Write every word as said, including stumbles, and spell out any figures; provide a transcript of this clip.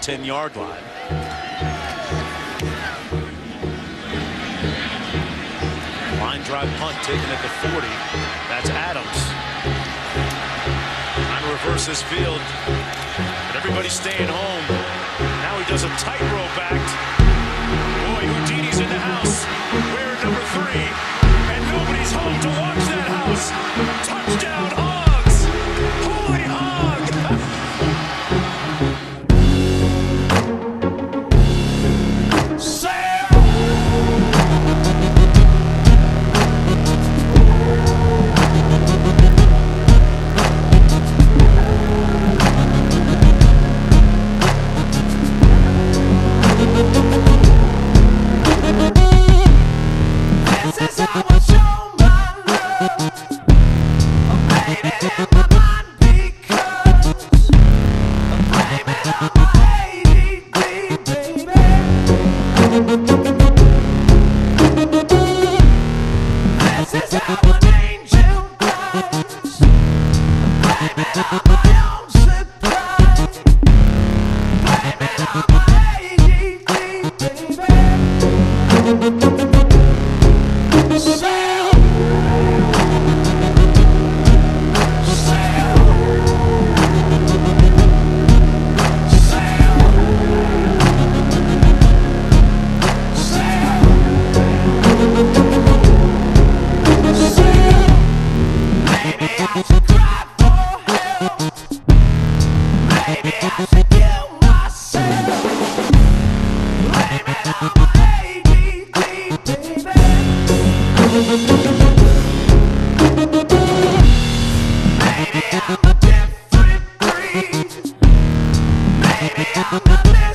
ten-yard line. Line drive punt taken at the forty. That's Adams. Trying to reverse this field, but everybody's staying home. Now he does a tightrope act. Boy, Houdini's in the house. We're number three, and nobody's home to watch that house. Touchdown, Hogs! Holy hog! Maybe I'm a different breed. Maybe I'm a